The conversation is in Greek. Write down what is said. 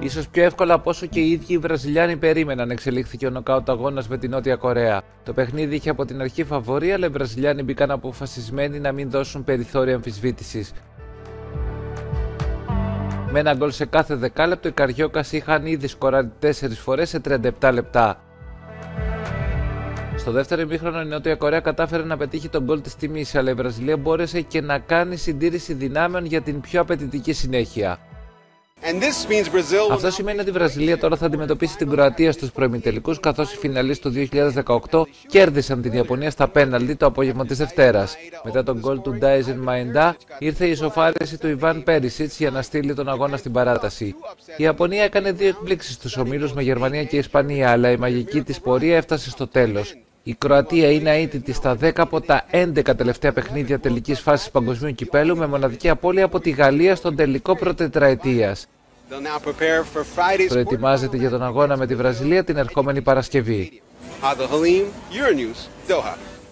Ίσως πιο εύκολα από όσο και οι ίδιοι οι Βραζιλιάνοι περίμεναν, εξελίχθηκε ο νοκάουτ αγώνας με την Νότια Κορέα. Το παιχνίδι είχε από την αρχή φαβορί, αλλά οι Βραζιλιάνοι μπήκαν αποφασισμένοι να μην δώσουν περιθώρια αμφισβήτησης. Με ένα γκολ σε κάθε δεκάλεπτο, οι Καριόκας είχαν ήδη σκοράρει 4 φορές σε 37 λεπτά. Στο δεύτερο ημίχρονο η Νότια Κορέα κατάφερε να πετύχει τον γκολ της τιμής, αλλά η Βραζιλία μπόρεσε και να κάνει συντήρηση δυνάμεων για την πιο απαιτητική συνέχεια. Αυτό σημαίνει ότι η Βραζιλία τώρα θα αντιμετωπίσει την Κροατία στους προημιτελικούς, καθώς οι φιναλίστ του 2018 κέρδισαν την Ιαπωνία στα πέναλτι το απόγευμα της Δευτέρας. Μετά τον γκολ του Ντάιζεν Μαϊντά ήρθε η ισοφάριση του Ιβάν Πέρισιτς για να στείλει τον αγώνα στην παράταση. Η Ιαπωνία έκανε 2 εκπλήξεις στους ομίλους με Γερμανία και Ισπανία, αλλά η μαγική της πορεία έφτασε στο τέλος. Η Κροατία είναι αίτητη στα 10 από τα 11 τελευταία παιχνίδια τελικής φάσης παγκοσμίου κυπέλου, με μοναδική απώλεια από τη Γαλλία στον τελικό πρωτετραετίας. Προετοιμάζεται για τον αγώνα με τη Βραζιλία την ερχόμενη Παρασκευή.